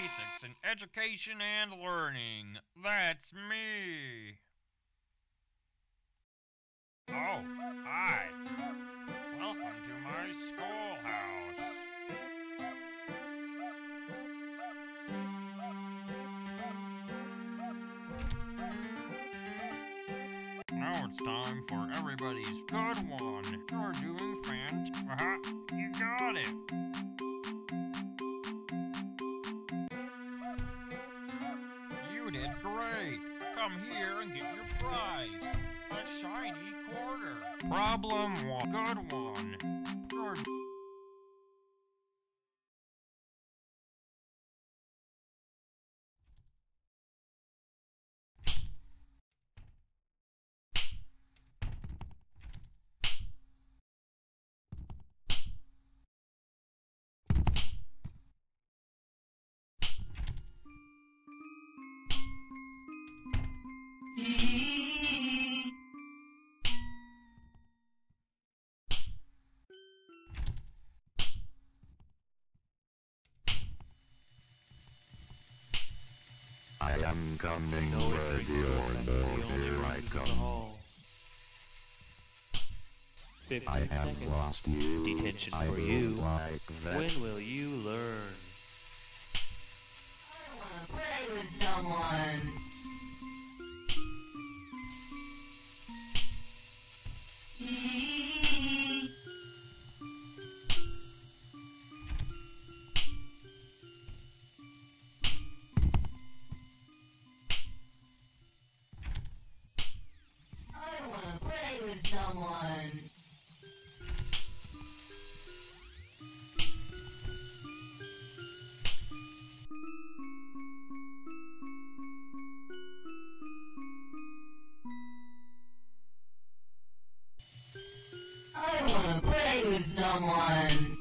basics in education and learning. That's me. Oh, hi. Welcome to my schoolhouse. Now it's time for everybody's good one. You're doing fantastic. You got it. You did great. Come here and get your prize. A shiny quarter. Problem one. Good one. You're I am coming, ready or no, here I come. 15 I have seconds. lost you. Detention I for don't you. like that. When will you learn? I wanna play with someone. I wanna play with someone. I wanna play with someone.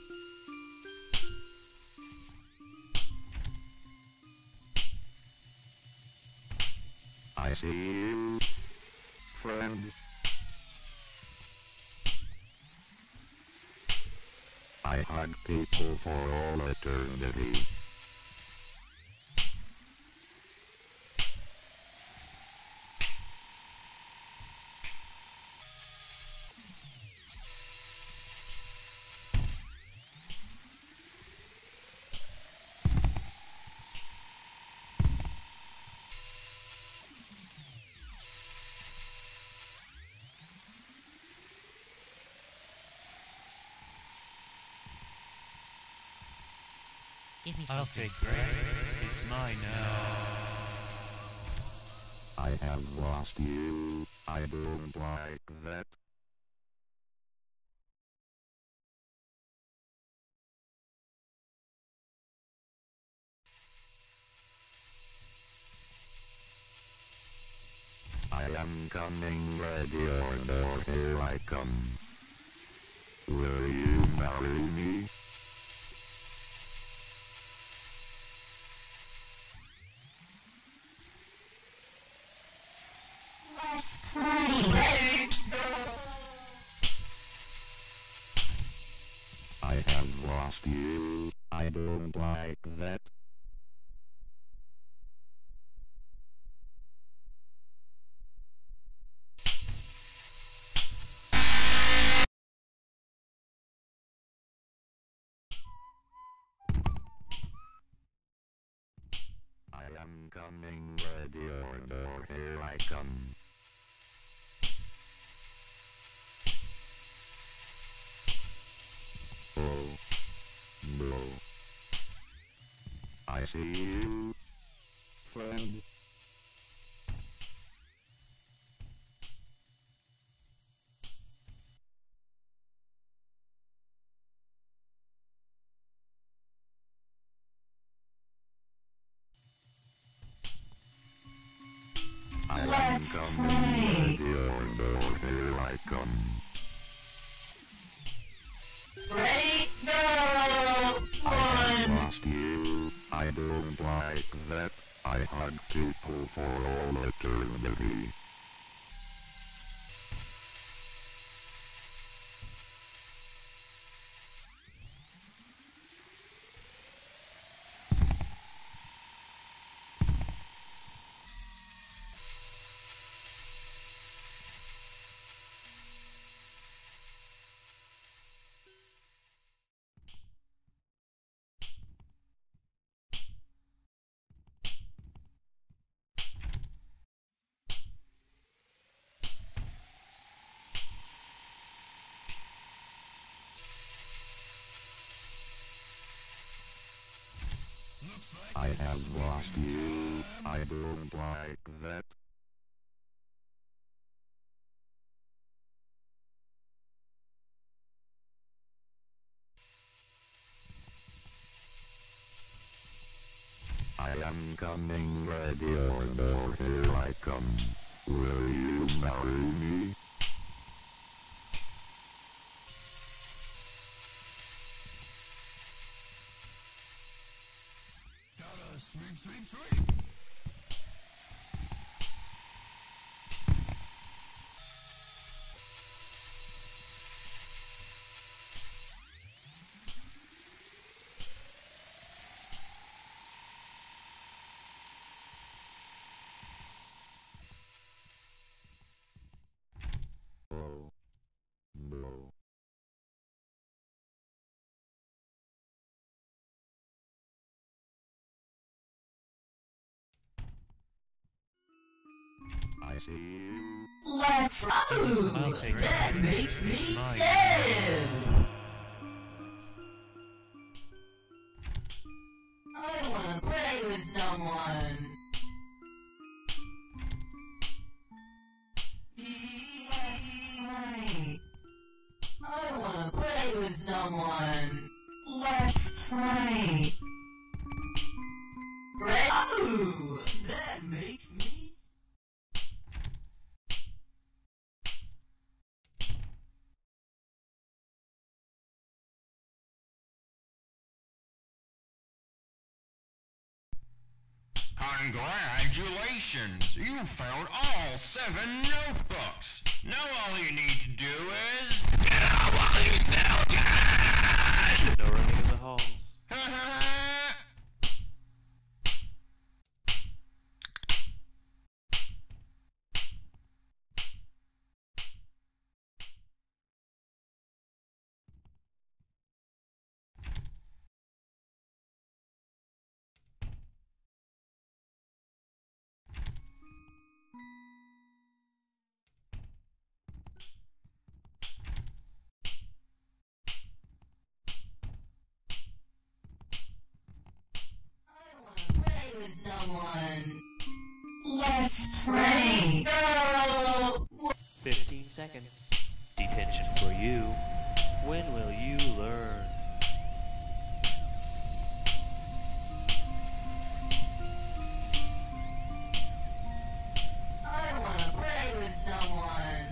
I see you, friend. I hug people for all eternity. Give me something. Okay, great. It's mine now. I have lost you. I don't like that. I am coming, ready or no, here I come. Will you marry me? I have lost you. I don't like that. I am coming, ready or no, here I come. Oh, no. I see you, friend. I am coming, ready or no, here I come. Ready? Go! I have One! lost you. I don't like that. I hug people I have lost you. I don't like that. I am coming, ready or no, here I come. Will you marry me? Gotta sweep, sweep, sweep! Oh, no. I see you. Let's move! I'll take That it. makes It's me mine. sad! I wanna play with someone! I wanna play with someone! Let's play! Oh, that makes me... Congratulations! You found all 7 notebooks! Now all you need to do is... Get out while you still can! No running in the halls. Play with someone. Let's play. Go. 15 seconds. Detention for you. When will you learn? I wanna play with someone.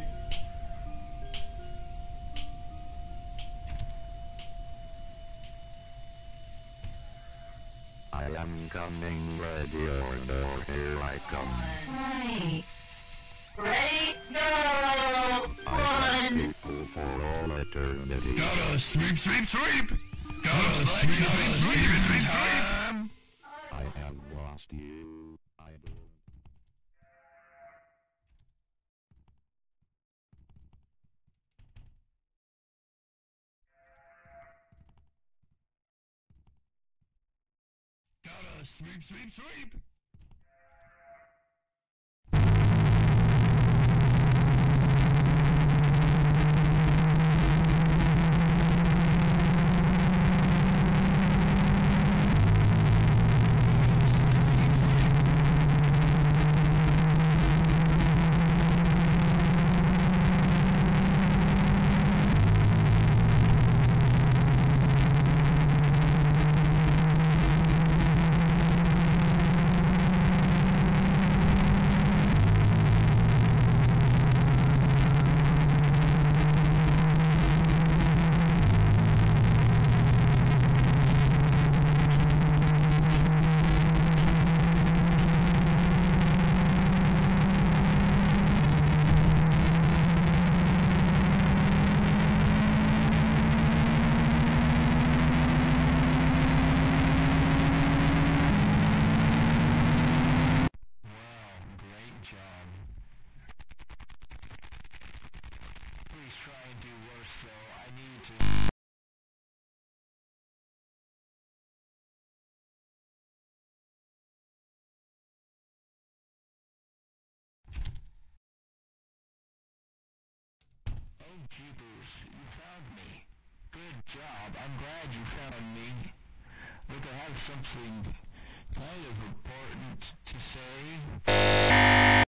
I am coming, ready or no, here I come. Play. Ready? Go. I have One. people for all eternity. Gotta sweep, sweep, sweep! Gotta sweep, sweep, sweep, sweep, sweep! I have lost you. I don't. Gotta sweep, sweep, sweep! Oh, jeepers, you found me. Good job. I'm glad you found me. Look, I have something kind of important to say.